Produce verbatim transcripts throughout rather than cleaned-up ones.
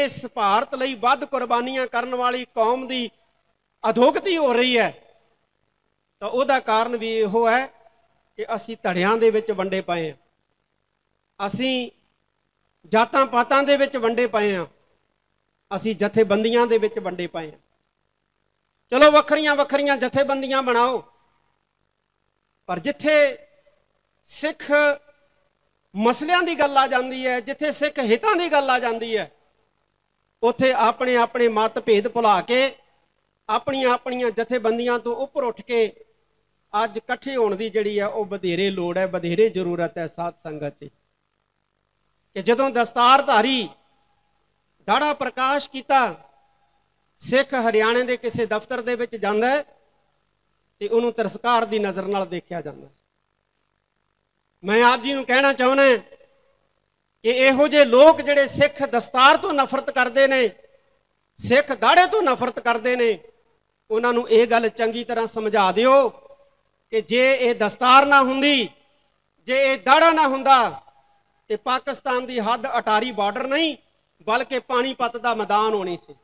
इस भारत लई वध कुर्बानियां करने वाली कौम की अधोगति हो रही है, तो उसका कारण भी इहो है कि असी धड़ियां दे विच वंडे पए हैं, असी जातां पातां दे विच वंडे पए हैं, असी जथेबंदियां दे विच वंडे पए हैं। चलो वखरियां वखरियां जथेबंदियां बनाओ, पर जिथे सिख मसलियां दी गल आ जाती है, जिथे सिख हितां दी गल आ जाती है, उत्थे अपने अपने मत भेद भुला के अपनियां अपनियां जथेबंदियां तो उपर उठ के अज इकट्ठे होने की जिहड़ी है वह वधेरे लोड़ है, वधेरे जरूरत है साध संगत जी। कि जदों दस्तारधारी दाड़ा प्रकाश किया सिख हरियाणे के किसी दफ्तर दे विच जांदा है ते उहनूं तिरस्कार की नज़र नाल देखा जाता। मैं आप जी नूं कहना चाहुंदा कि इहो जे लोग जिहड़े सिख दस्तार तो नफरत करते हैं, सिख दाड़े तो नफरत करते हैं, उन्होंने ये गल चंगी तरह समझा दिओ कि जे ये दस्तार ना हुंदी, जे ये दाड़ा ना हुंदा ते पाकिस्तान की हद अटारी बॉर्डर नहीं बल्कि पानीपत का मैदान होनी सी।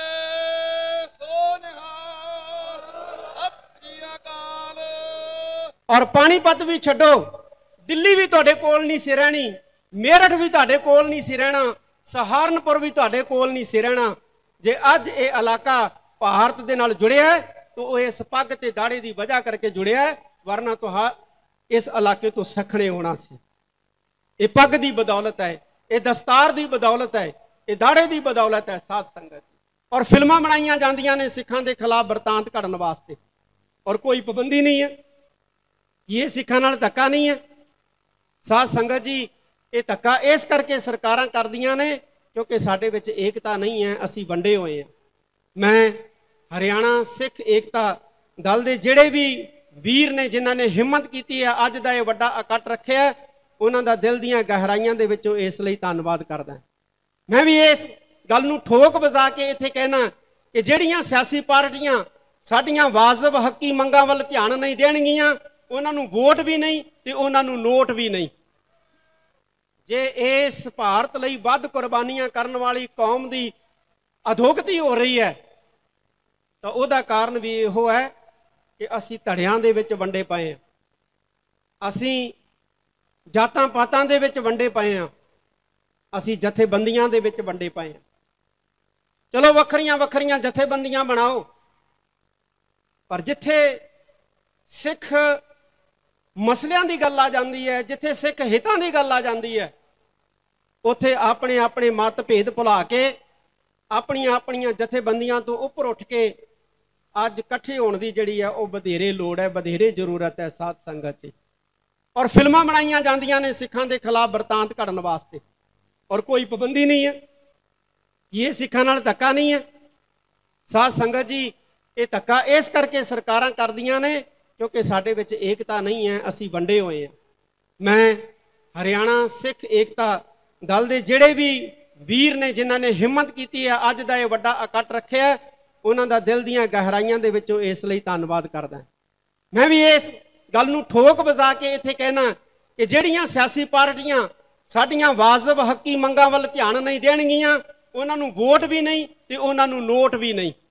और पानीपत भी छड्डो, दिल्ली भी तुहाडे कोल नहीं सी रहनी, मेरठ भी तुहाडे कोल नहीं सी रहना, सहारनपुर भी तुहाडे कोल नहीं सी रहना। जे अज ये इलाका भारत दे नाल जुड़िया है तो वह इस पग ते दाड़े की वजह करके जुड़िया है, वरना तो इस इलाके तो सखणे होना सी। ये पग की बदौलत है, ये दस्तार की बदौलत है, ये दाड़े की बदौलत है साध संगत। और फिल्मां बनाईयां जांदियां ने सिखां दे खिलाफ बरतांत घड़न वास्ते, और कोई पाबंदी नहीं है। ये सिखां नाल धक्का नहीं है साध संगत जी। ये धक्का इस करके सरकारां करदियां ने क्योंकि साडे विच एकता नहीं है, असी वंडे होए हैं। मैं हरियाणा सिख एकता दल दे जिहड़े भी वीर ने जिन्हां ने हिम्मत की है अज दा इह वड्डा इकट्ठ रखिया, उन्हां दा दिल दीआं गहराइयां दे विचों इस लई धन्नवाद करदा। मैं भी इस गल नूं ठोक वजा के इत्थे कहना कि जिहड़ियां सियासी पार्टियां साडियां वाजिब हक्की मंगां वल ध्यान नहीं देणगीआं, उन्हां नूं वोट भी नहीं ते उन्हां नूं नोट भी नहीं। जे इस भारत लई वध कुर्बानियां करने वाली कौम की अधोगति हो रही है, तो उसका कारण भी इहो है कि असी धड़ियां दे विच वंडे पए हैं, असी जातां पातां दे विच वंडे पए हैं, असी जथेबंदियां दे विच वंडे पए हैं। चलो वखरियां वखरियां जथेबंदियां बनाओ, पर जिथे सिख मसलियां की गल आ जाती है, जिथे सिख हितां की गल आ जाती है, उत्थे अपने अपने मत भेद भुला के अपनियां अपनियां जथेबंदियां तो उपर उठ के अज इकट्ठे होने की जिहड़ी है वह वधेरे लोड़ है, वधेरे जरूरत है साध संगत जी। और फिल्मां बनाईयां जांदियां ने सिखां दे खिलाफ बरतांत घड़न वास्ते, और कोई पाबंदी नहीं है। ये सिखां नाल धक्का नहीं है साध संगत जी। ये धक्का इस करके सरकारां करदियां ने क्योंकि साडे विच एकता नहीं है, असी वंडे होए हैं। मैं हरियाणा सिख एकता दल दे जिहड़े भी वीर ने जिन्हां ने हिम्मत की है अज दा इह वड्डा इकट्ठ रखिया, उन्हां दा दिल दीआं गहराइयां दे विचों इस लई धन्नवाद करदा। मैं भी इस गल नूं ठोक वजा के इत्थे कहना कि जिहड़ियां सियासी पार्टियां साडियां वाजिब हक्की मंगां वल ध्यान नहीं देणगीआं, उन्हां नूं वोट भी नहीं ते उन्हां नूं नोट भी नहीं।